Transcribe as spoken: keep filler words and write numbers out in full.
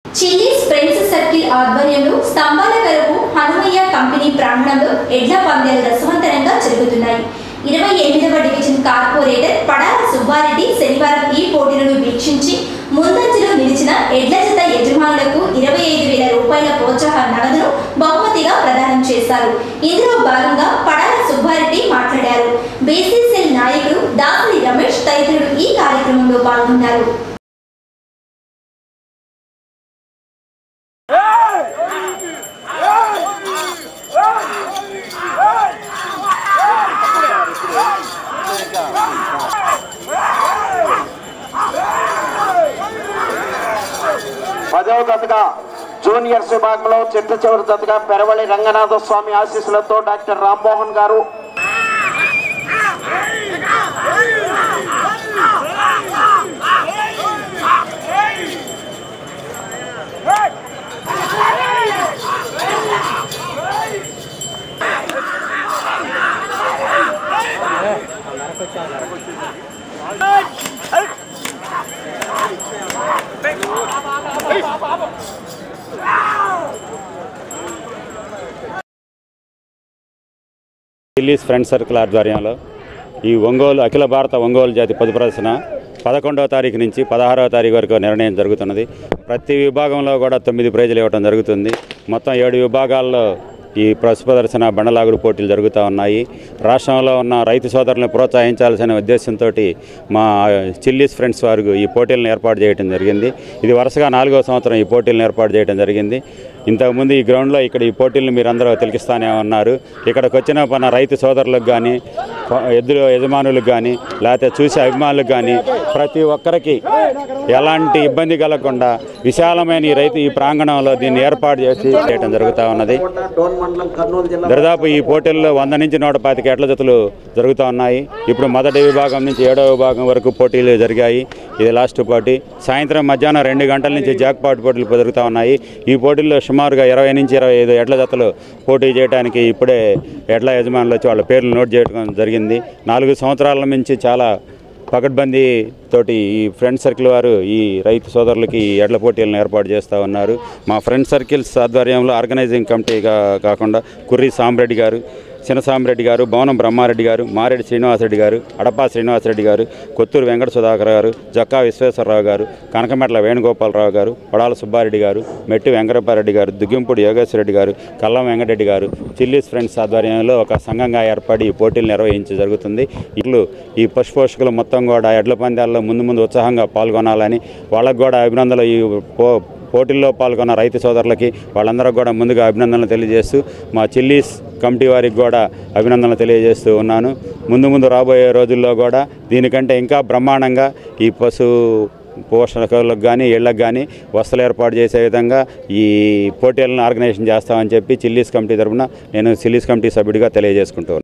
Chillies friends circle ఆధ్వర్యంలో స్తంభాల కరువు హనుమయ్య కంపెనీ ప్రాంగణంలో ఎడ్ల పందాలు రసవంతరంగా జరుగుతున్నాయి. ఇరవై ఎనిమిదవ డివిజన్ కార్పొరేటర్ పడాల సుబ్బారెడ్డి శనివారం ఈ పోటీలను వీక్షించి ముందంజలో నిలిచిన ఎడ్ల జత యజమానులకు ఇరవై ఐదు వేల రూపాయల ప్రోత్సాహ నగదును బహుమతిగా ప్రదానం చేశారు. ఇందులో భాగంగా పడాల సుబ్బారెడ్డి మాట్లాడారు. బీసీసీఎల్ నాయకుడు దాసరి రమేష్ తదితరులు ఈ కార్యక్రమంలో పాల్గొన్నారు. పదవ జతగా జూనియర్స్ విభాగంలో చిట్ట చివరి జతగా పెరవళి రంగనాథ స్వామి ఆశీస్సులతో డాక్టర్ రామ్మోహన్ గారు, చిల్లీస్ ఫ్రెండ్ సర్కిల్ ఆధ్వర్యంలో ఈ ఒంగోలు అఖిల భారత ఒంగోలు జాతి పదు ప్రదర్శన పదకొండవ తారీఖు నుంచి పదహారవ తారీఖు వరకు నిర్ణయం జరుగుతున్నది. ప్రతి విభాగంలో కూడా తొమ్మిది ప్రైజులు ఇవ్వడం జరుగుతుంది. మొత్తం ఏడు విభాగాల్లో ఈ పశు ప్రదర్శన బండలాగుడు పోటీలు జరుగుతూ ఉన్నాయి. రాష్ట్రంలో ఉన్న రైతు సోదరులను ప్రోత్సహించాల్సిన ఉద్దేశంతో మా చిల్లీస్ ఫ్రెండ్స్ వారు ఈ పోటీలను ఏర్పాటు చేయడం జరిగింది. ఇది వరుసగా నాలుగో సంవత్సరం ఈ పోటీలను ఏర్పాటు చేయడం జరిగింది. ఇంతకుముందు ఈ గ్రౌండ్లో ఇక్కడ ఈ పోటీలను మీరందరూ తిలకిస్తానే ఉన్నారు. ఇక్కడికి వచ్చిన మన రైతు సోదరులకు కానీ, ఎద్దుల యజమానులకు కానీ, లేకపోతే చూసే అభిమానులకు కానీ ప్రతి ఒక్కరికి ఎలాంటి ఇబ్బంది కలగకుండా విశాలమైన ఈ రైతు ఈ ప్రాంగణంలో దీన్ని ఏర్పాటు చేసి చేయడం జరుగుతూ ఉన్నది. దాదాపు ఈ పోటీల్లో వంద నుంచి నూట పాతిక ఎడ్ల జతలు జరుగుతూ ఉన్నాయి. ఇప్పుడు మొదటి విభాగం నుంచి ఏడవ విభాగం వరకు పోటీలు జరిగాయి. ఇది లాస్ట్ పోటీ. సాయంత్రం మధ్యాహ్నం రెండు గంటల నుంచి జాక్పాట్ పోటీలు జరుగుతూ ఉన్నాయి. ఈ పోటీల్లో సుమారుగా ఇరవై నుంచి ఇరవై ఐదు ఎడ్ల జతలు పోటీ చేయడానికి ఇప్పుడే ఎడ్ల యజమానులు వచ్చి వాళ్ళ పేర్లు నోట్ చేయడం జరిగింది. నాలుగు సంవత్సరాల నుంచి చాలా పకడ్బందీ తోటి ఈ ఫ్రెండ్ సర్కిల్ వారు ఈ రైతు సోదరులకి ఈ ఎడ్ల పోటీలను ఏర్పాటు చేస్తూ ఉన్నారు. మా ఫ్రెండ్ సర్కిల్స్ ఆధ్వర్యంలో ఆర్గనైజింగ్ కమిటీగా కాకుండా కుర్రి సాంబరెడ్డి గారు, చిన్నసాంబరెడ్డి గారు, భవనం బ్రహ్మారెడ్డి గారు, మారెడ్డి శ్రీనివాసరెడ్డి గారు, అడపా శ్రీనివాసరెడ్డి గారు, కొత్తూరు వెంకట సుధాకర్ గారు, జక్కా విశ్వేశ్వరరావు గారు, కనకమెట్ల వేణుగోపాలరావు గారు, పడాల సుబ్బారెడ్డి గారు, మెట్టి వెంకటపారెడ్డి గారు, దుగ్గింపూడి యోగేశ్వరరెడ్డి గారు, కల్లం వెంకటరెడ్డి గారు చిల్లీస్ ఫ్రెండ్స్ ఆధ్వర్యంలో ఒక సంఘంగా ఏర్పడి ఈ పోటీలు నిర్వహించి జరుగుతుంది. ఇట్లు ఈ పశు పోషకులు మొత్తం కూడా ఎడ్ల పందాల్లో ముందు ముందు ఉత్సాహంగా పాల్గొనాలని, వాళ్ళకు కూడా అభినందనలు ఈ పో పోటీల్లో పాల్గొన్న రైతు సోదరులకి వాళ్ళందరూ కూడా ముందుగా అభినందనలు తెలియజేస్తూ మా చిల్లీస్ కమిటీ వారికి కూడా అభినందనలు తెలియజేస్తూ ఉన్నాను. ముందు ముందు రాబోయే రోజుల్లో కూడా దీనికంటే ఇంకా బ్రహ్మాండంగా ఈ పశు పోషకులకు కానీ ఇళ్లకు కానీ వసతులు ఏర్పాటు చేసే విధంగా ఈ పోటీలను ఆర్గనైజేషన్ చేస్తామని చెప్పి చిల్లీస్ కమిటీ తరఫున నేను చిల్లీస్ కమిటీ సభ్యుడిగా తెలియజేసుకుంటూ